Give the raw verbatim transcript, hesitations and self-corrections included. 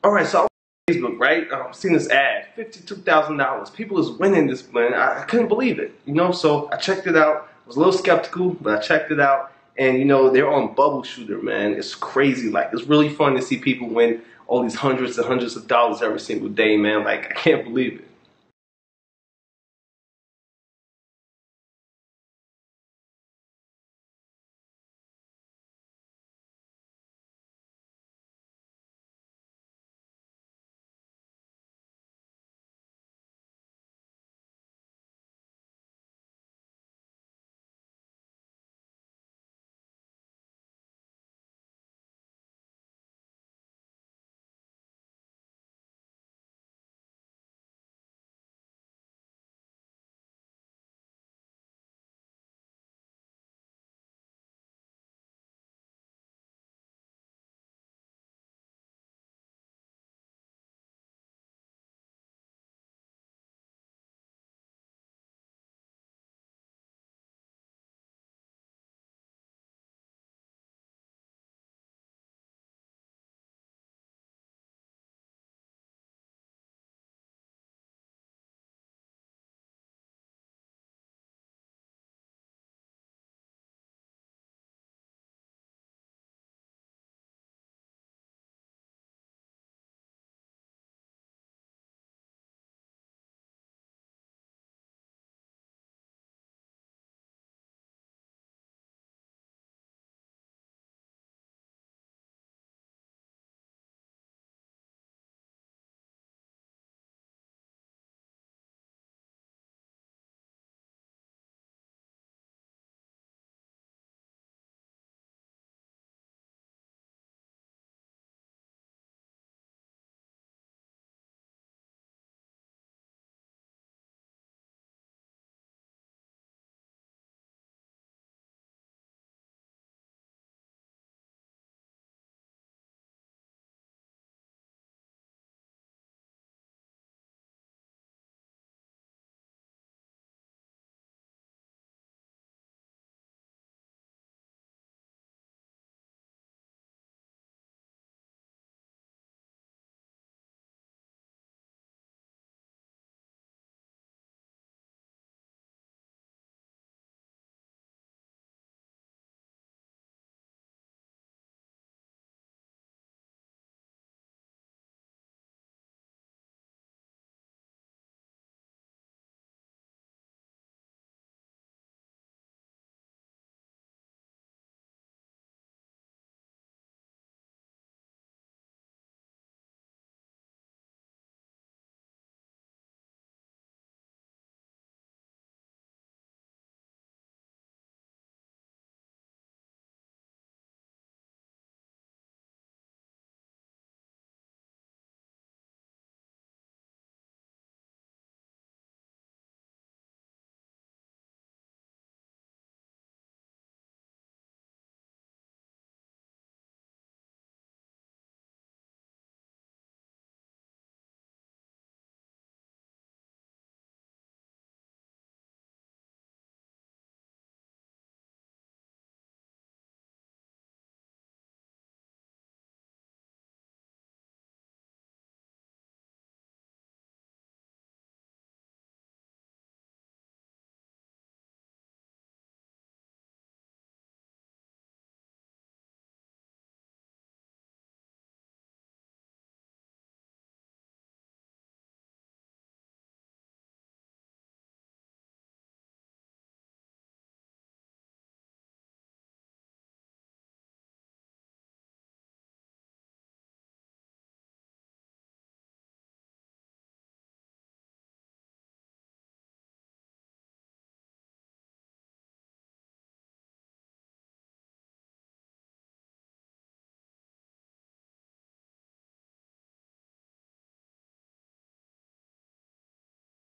All right, so I was on Facebook, right? I'm um, seeing this ad, fifty-two thousand dollars. People is winning this, man. I, I couldn't believe it, you know. So I checked it out. I was a little skeptical, but I checked it out. And you know, they're on Bubble Shooter, man. It's crazy. Like, it's really fun to see people win all these hundreds and hundreds of dollars every single day, man. Like, I can't believe it.